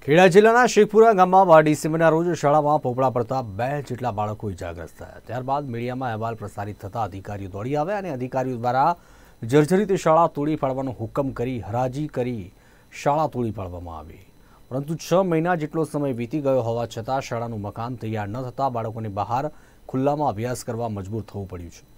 ખેડા જિલ્લાના શેખપુરા ગામમાં 12 ડિસેમ્બરના રોજ શાળામાં પોપડા પડતા 2 જેટલા બાળકો ઇજાગ્રસ્ત થયા। ત્યારબાદ મીડિયામાં અહેવાલ પ્રસારિત થતા અધિકારીઓ દોડી આવ્યા અને અધિકારીઓ દ્વારા જર્જરિત શાળા તોડી પાડવાનો હુકમ કરી હરાજી કરી શાળા તોડી પાડવામાં આવી। પરંતુ 6 મહિના જેટલો સમય વીતી ગયો હોવા છતાં શાળાનું મકાન તૈયાર ન થતા બાળકોને બહાર ખુલ્લામાં અભ્યાસ કરવા મજબૂર થવું પડ્યું છે।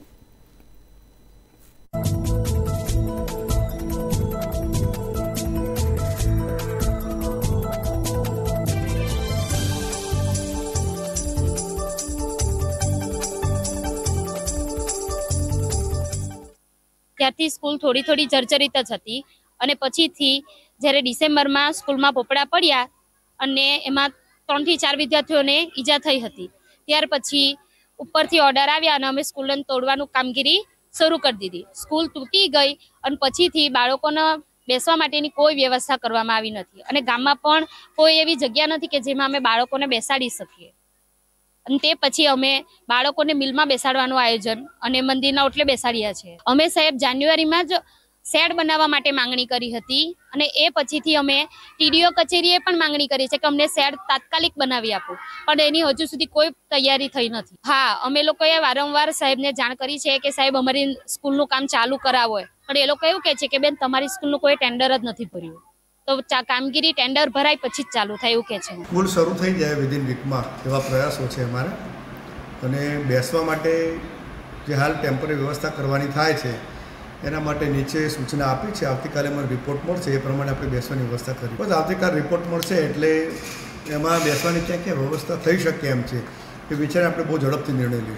ત્યારથી સ્કૂલ થોડી જર્જરિત જ હતી અને પછીથી જ્યારે ડિસેમ્બરમાં સ્કૂલમાં પોપડા પડ્યા અને એમાં 3 થી 4 વિદ્યાર્થીઓને ઈજા થઈ હતી। ત્યાર પછી ઉપરથી ઓર્ડર આવ્યા અને અમે સ્કૂલને તોડવાનું કામગીરી શરૂ કરી દીધી। સ્કૂલ તૂટી ગઈ અને પછીથી બાળકોને બેસવા માટેની કોઈ વ્યવસ્થા કરવામાં આવી નથી અને ગામમાં પણ કોઈ એવી જગ્યા નથી કે જેમાં અમે બાળકોને બેસાડી શકીએ। અને તે પછી અમે બાળકોને મિલમાં બેસાડવાનું આયોજન અને મંદિરના ઓટલે બેસાડ્યા છે। અમે સાહેબ જાન્યુઆરીમાં જ શેડ બનાવવા માટે માંગણી કરી હતી અને એ પછીથી અમે ટીડીઓ કચેરીએ પણ માંગણી કરી છે કે અમને શેડ તાત્કાલિક બનાવી આપો, પણ એની હજુ સુધી કોઈ તૈયારી થઈ નથી। હા, અમે લોકોએ વારંવાર સાહેબને જાણ કરી છે કે સાહેબ અમારી સ્કૂલનું કામ ચાલુ કરાવો, પણ એ લોકો એવું કહે છે કે બેન તમારી સ્કૂલનું કોઈ ટેન્ડર જ નથી ભર્યું, તો કામગીરી ટેન્ડર ભરાય પછી જ ચાલુ થાય એવું કહે છે। સ્કૂલ શરૂ થઈ જાય વિધિન વીકમાં એવા પ્રયાસો છે અમારે, અને બેસવા માટે જે હાલ ટેમ્પરરી વ્યવસ્થા કરવાની થાય છે એના માટે નીચે સૂચના આપી છે। આવતીકાલે અમારે રિપોર્ટ મળશે, એ પ્રમાણે આપણે બેસવાની વ્યવસ્થા કરી। બસ આવતીકાલે રિપોર્ટ મળશે એટલે એમાં બેસવાની ક્યાં ક્યાં વ્યવસ્થા થઈ શકે એમ છે એ વિચારે આપણે બહુ ઝડપથી નિર્ણય લઈશું।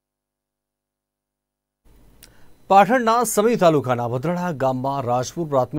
પાટણના સમી તાલુકાના વદ્રણા ગામમાં રાજપુર પ્રાથમિક